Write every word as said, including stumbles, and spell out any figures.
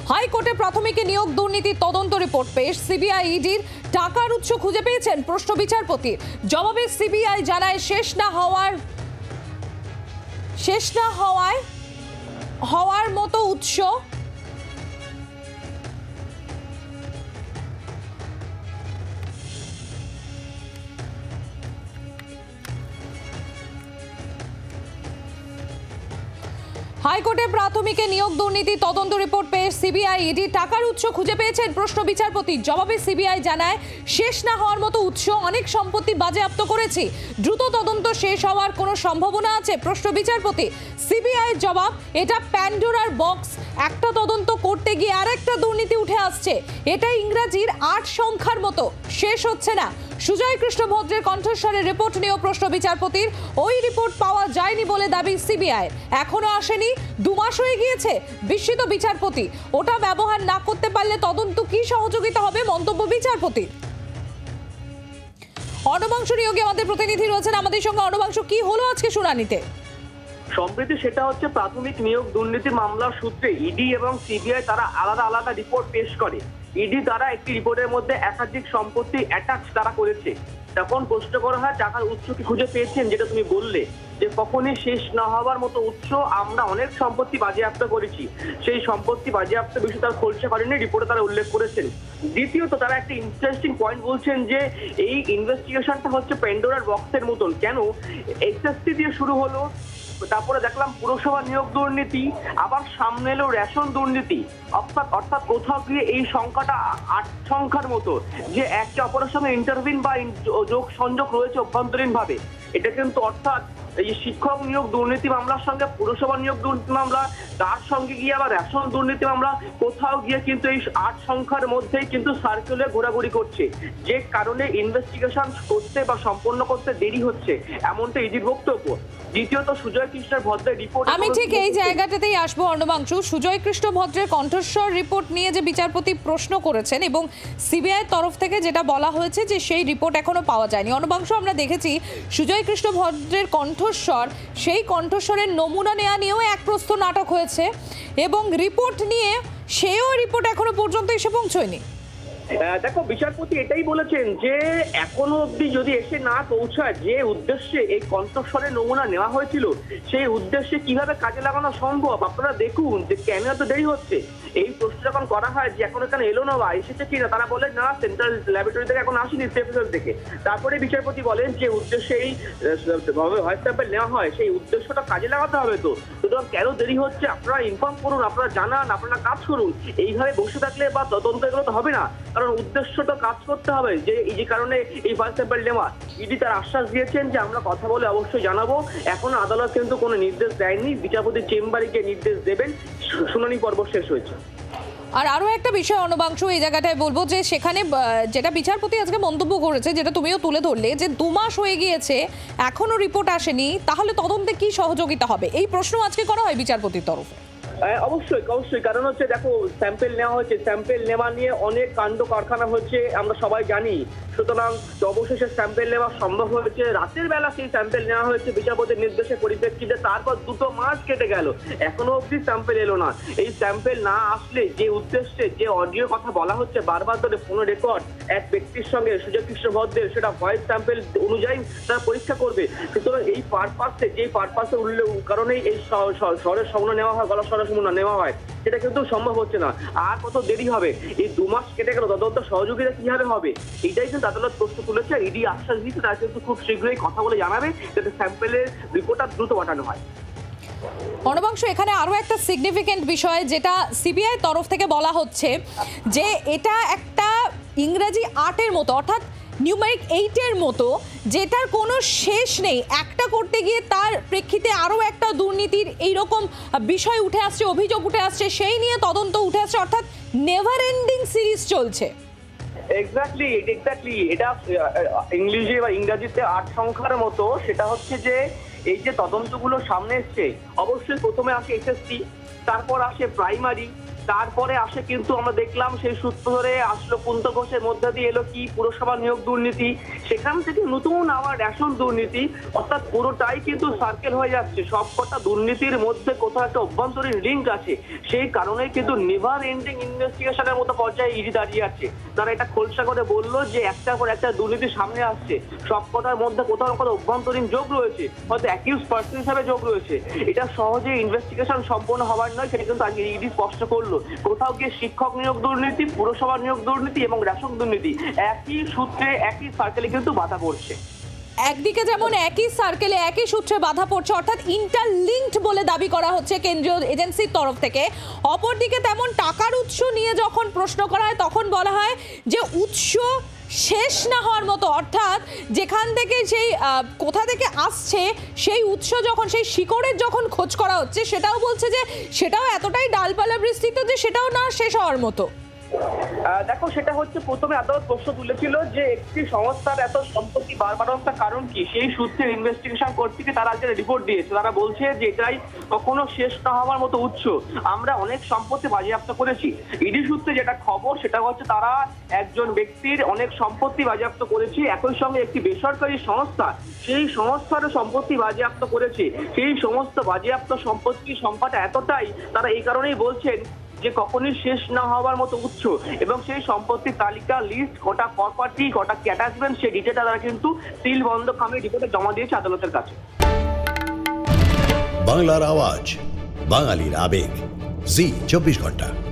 হাইকোর্টে প্রাথমিকে নিয়োগ দুর্নীতির তদন্ত রিপোর্ট পেশ সিবিআই ইডির টাকার উৎস খুঁজে পেয়েছেন প্রশ্ন বিচারপতি। জবাবে সিবিআই জানায় শেষ না হওয়ার শেষ না হওয়ায় হওয়ার মতো উৎস হাইকোর্টে প্রাথমিকে নিয়োগ দুর্নীতি তদন্ত রিপোর্ট পেয়ে সিবিআই ইডি টাকার উৎস খুঁজে পেয়েছেন প্রশ্ন বিচারপতি। জবাবে সিবিআই জানায় শেষ না হওয়ার মতো উৎস, অনেক সম্পত্তি বাজেয়াপ্ত করেছি, দ্রুত তদন্ত শেষ হওয়ার কোনো সম্ভাবনা আছে প্রশ্ন বিচারপতি। সিবিআই জবাব, এটা প্যান্ডোরার বক্স, একটা তদন্ত করতে গিয়ে আরেকটা দুর্নীতি উঠে আসছে, এটা ইংরাজির আট সংখ্যার মতো, শেষ হচ্ছে না। সুজয় কৃষ্ণ ভদ্রের কণ্ঠস্বরের রিপোর্ট নিয়েও প্রশ্ন বিচারপতির, ওই রিপোর্ট পাওয়া যায়নি বলে দাবি সিবিআই, এখনো আসেনি, দু মাস হয়ে গিয়েছে। বিস্মিত বিচারপতি, ওটা ব্যবহার না করতে পারলে তদন্ত কি সহযোগিতা হবে মন্তব্য বিচারপতির। অর্ণবাংশ নিয়োগে আমাদের প্রতিনিধি রয়েছেন আমাদের সঙ্গে। অর্ণবাংশ, কি হলো আজকে শুনানিতে? সম্প্রতি সেটা হচ্ছে প্রাথমিক নিয়োগ দুর্নীতি মামলার সূত্রে ইডি এবং সিবিআই তারা আলাদা আলাদা রিপোর্ট পেশ করে। ইডি দ্বারা একটি রিপোর্টের মধ্যে একাধিক সম্পত্তি অ্যাটাচ তারা করেছে। তখন প্রশ্ন করা হয় টাকার উৎস কি খুঁজে পেয়েছেন, যেটা তুমি বললে যে কখনই শেষ না হওয়ার মতো উৎস, আমরা অনেক সম্পত্তি বাজেয়াপ্ত করেছি, সেই সম্পত্তি বাজেয়াপ্ত বিষয়ে তারা খোলসা করেনি, রিপোর্টে তারা উল্লেখ করেছেন। দ্বিতীয়ত তারা একটা ইন্টারেস্টিং পয়েন্ট বলছেন যে এই ইনভেস্টিগেশনটা হচ্ছে প্যান্ডোরার বক্সের মতন। কেন? এসএসসি দিয়ে শুরু হলো, তারপরে দেখলাম পুরসভা নিয়োগ দুর্নীতি, আবার সামনে এলো রেশন দুর্নীতি, অর্থাৎ অর্থাৎ কোথাও গিয়ে এই সংখ্যাটা আট সংখ্যার মতো, যে একে অপরের সঙ্গে ইন্টারভিন বা যোগ সংযোগ রয়েছে অভ্যন্তরীণ ভাবে। এটা কিন্তু অর্থাৎ এই শিক্ষক নিয়োগ দুর্নীতি মামলার সঙ্গে পুরসভা নিয়োগ দুর্নীতি মামলা, তার সঙ্গে গিয়ে আবার রেশন দুর্নীতি মামলা, কোথাও গিয়ে কিন্তু এই আট সংখ্যার মধ্যেই কিন্তু সার্কুলে ঘোরাঘুরি করছে, যে কারণে ইনভেস্টিগেশন করতে বা সম্পন্ন করতে দেরি হচ্ছে, এমনটা ইডির বক্তব্য। দ্বিতীয়ত সুজয় কৃষ্ণ ভদ্রের রিপোর্ট, আমি ঠিক এই জায়গাটাতেই আসবো অর্ণবাংশু। সুজয় কৃষ্ণ ভদ্রের কণ্ঠস্বর রিপোর্ট নিয়ে যে বিচারপতি প্রশ্ন করেছেন এবং সিবিআই তরফ থেকে যেটা বলা হয়েছে যে সেই রিপোর্ট এখনো পাওয়া যায়নি। অর্ণবাংশু, আমরা দেখেছি সুজয় কৃষ্ণ ভদ্রের কণ্ঠস্বর, সেই কণ্ঠস্বরের নমুনা নেওয়া নিয়েও এক প্রস্থ নাটক হয়েছে এবং রিপোর্ট নিয়ে সেও রিপোর্ট এখনো পর্যন্ত এসে পৌঁছয়নি। দেখো, বিচারপতি এটাই বলেছেন যে এখনো অব্দি যদি এসে না পৌঁছায়, যে উদ্দেশ্যে এই কণ্ঠস্বরের নমুনা নেওয়া হয়েছিল সেই উদ্দেশ্যে কিভাবে কাজে লাগানো সম্ভব। আপনারা দেখুন যে কেন এত দেরি হচ্ছে। এই প্রশ্ন যখন করা হয় যে এখন এখানে এলো না বা এসেছে কিনা, তারা বলেন না সেন্ট্রাল ল্যাবরেটরি থেকে এখন আসেনি, সেফেল থেকে। তারপরে বিচারপতি বলেন যে উদ্দেশ্যে এই ভয়েস স্যাম্পল নেওয়া হয় সেই উদ্দেশ্যটা কাজে লাগাতে হবে। তো সুতরাং কেন দেরি হচ্ছে আপনারা ইনফর্ম করুন, আপনারা জানান, আপনারা কাজ করুন। এইভাবে বসে থাকলে বা তদন্ত এগুলো তো হবে না, কারণ উদ্দেশ্যটা কাজ করতে হবে, যে এই যে কারণে এই ভয়েস স্যাম্পল নেওয়া। ইডি তার আশ্বাস দিয়েছেন যে আমরা কথা বলে অবশ্যই জানাবো। এখনো আদালত কিন্তু কোনো নির্দেশ দেয়নি, বিচারপতি চেম্বারে গিয়ে নির্দেশ দেবেন। শুনানি পর্ব শেষ হয়েছে। আর আরো একটা বিষয় অর্ণবাংশু এই জায়গাটায় বলবো যে সেখানে যেটা বিচারপতি আজকে মন্তব্য করেছে, যেটা তুমিও তুলে ধরলে, যে দু মাস হয়ে গিয়েছে এখনো রিপোর্ট আসেনি, তাহলে তদন্তে কি সহযোগিতা হবে, এই প্রশ্ন আজকে করা হয় বিচারপতির তরফে। অবশ্যই অবশ্যই কারণ হচ্ছে দেখো, স্যাম্পেল নেওয়া হয়েছে, স্যাম্পেল নেওয়া নিয়ে অনেক কাণ্ড কারখানা হচ্ছে, আমরা সবাই জানি। সুতরাং অবশেষে স্যাম্পেল নেওয়া সম্ভব হয়েছে, রাতের বেলা সেই স্যাম্পেল নেওয়া হয়েছে বিচারপতির নির্দেশের পরিপ্রেক্ষিতে। তারপর দুটো মাস কেটে গেল, এখনো অব্দি স্যাম্পেল এলো না। এই স্যাম্পেল না আসলে যে উদ্দেশ্যে যে অডিও কথা বলা হচ্ছে বারবার ধরে ফোন রেকর্ড এক ব্যক্তির সঙ্গে সুজয় কৃষ্ণ ভদ্রের, সেটা ভয়েস স্যাম্পেল অনুযায়ী তারা পরীক্ষা করবে। সুতরাং এই পারপাসে যে পারপাসে উল্লেখ কারণেই এই স্বরের সমন্বয় নেওয়া হয়, গলার স্বরের সমন্বয় নেওয়া হয়, সেটা কিন্তু সম্ভব হচ্ছে না। আর কত দেরি হবে? এই দু মাস কেটে গেল, তদন্ত সহযোগিতা কিভাবে হবে? এইটাই কিন্তু আদালত প্রশ্ন তুলেছে। ইডি আশ্বাস দিচ্ছে তারা কিন্তু খুব শীঘ্রই কথা বলে জানাবে, যাতে স্যাম্পেলের রিপোর্টটা দ্রুত পাঠানো হয়। অর্ণবাংশ, এখানে আরো একটা সিগনিফিকেন্ট বিষয় যেটা সিবিআই তরফ থেকে বলা হচ্ছে যে এটা একটা ইংরেজি আটের মতো, অর্থাৎ নিউমেরিক এইটের মতো, যেটার কোনো শেষ নেই। একটা করতে গিয়ে তার প্রেক্ষিতে আরও একটা দুর্নীতির এইরকম বিষয় উঠে আসছে, অভিযোগ উঠে আসছে, সেই নিয়ে তদন্ত উঠে আসছে, অর্থাৎ নেভার এন্ডিং সিরিজ চলছে। এক্স্যাক্টলি এক্স্যাক্টলি এটা ইংলিশে বা ইংরাজিতে আট সংখ্যার মতো। সেটা হচ্ছে যে এই যে তদন্তগুলো সামনে এসছে, অবশ্যই প্রথমে আসে এসএসসি, তারপর আসে প্রাইমারি, তারপরে আসে কিন্তু আমরা দেখলাম সেই সূত্র ধরে আসলো কুন্ত ঘোষের মধ্যে দিয়ে এলো কি পুরসভা নিয়োগ দুর্নীতি, সেখান থেকে নতুন আবার রেশন দুর্নীতি, অর্থাৎ পুরোটাই কিন্তু সার্কেল হয়ে যাচ্ছে। সবকটা দুর্নীতির মধ্যে কোথাও একটা অভ্যন্তরীণ লিঙ্ক আছে, সেই কারণেই কিন্তু নেভার এন্ডিং ইনভেস্টিগেশনের মতো পর্যায়ে ইডি দাঁড়িয়ে আছে। তারা এটা খোলসা করে বললো যে একটার পর একটা দুর্নীতি সামনে আসছে, সবকটার মধ্যে কোথাও না কোথাও অভ্যন্তরীণ যোগ রয়েছে, হয়তো অ্যাকিউজ পার্সন হিসাবে যোগ রয়েছে। এটা সহজে ইনভেস্টিগেশন সম্পূর্ণ হওয়ার নয়, সেটা কিন্তু আজকে ইডি স্পষ্ট করলো। কোথাও গিয়ে শিক্ষক নিয়োগ দুর্নীতি, পুরসভা নিয়োগ দুর্নীতি এবং রেশন দুর্নীতি একই সূত্রে একই সার্কেলে কিন্তু বাধা পড়ছে। একদিকে যেমন একই সার্কেলে একই সূত্রে বাধা পড়ছে, অর্থাৎ ইন্টারলিঙ্কড বলে দাবি করা হচ্ছে কেন্দ্রীয় এজেন্সির তরফ থেকে, অপরদিকে তেমন টাকার উৎস নিয়ে যখন প্রশ্ন করা হয় তখন বলা হয় যে উৎস শেষ না হওয়ার মতো, অর্থাৎ যেখান থেকে সেই কোথা থেকে আসছে সেই উৎস যখন সেই শিকড়ের যখন খোঁজ করা হচ্ছে সেটাও বলছে যে সেটাও এতটাই ডালপালা বিস্তৃত যে সেটাও না শেষ হওয়ার মতো। দেখো, সেটা হচ্ছে প্রথমে আদালত প্রশ্ন তুলেছিল যে একটি সংস্থার এত সম্পত্তি বারবারতার কারণ কি, সেই সূত্রে ইনভেস্টিগেশন করতে গিয়ে তারা আজকে রিপোর্ট দিয়েছে। তারা বলছে যে এটাই কখনো শেষ না হওয়ার মতো উৎস, আমরা অনেক সম্পত্তি বাজেয়াপ্ত করেছি। ইডি সূত্রে যেটা খবর সেটা হচ্ছে তারা একজন ব্যক্তির অনেক সম্পত্তি বাজেয়াপ্ত করেছে, একই সঙ্গে একটি বেসরকারি সংস্থা সেই সংস্থারও সম্পত্তি বাজেয়াপ্ত করেছে। সেই সমস্ত বাজেয়াপ্ত সম্পত্তির সংখ্যাটা এতটাই, তারা এই কারণেই বলছেন যে কখনোই শেষ না হওয়ার মতো উৎস, এবং সেই সম্পত্তির তালিকা লিস্ট, কটা প্রপার্টি, কটা অ্যাটাচমেন্ট, সেই ডিটেলটা তারা কিন্তু সিল বন্ধ খামে রিপোর্টে জমা দিয়েছে আদালতের কাছে। বাংলার আওয়াজ, বাঙালির আবেগ, জি চব্বিশ ঘন্টা।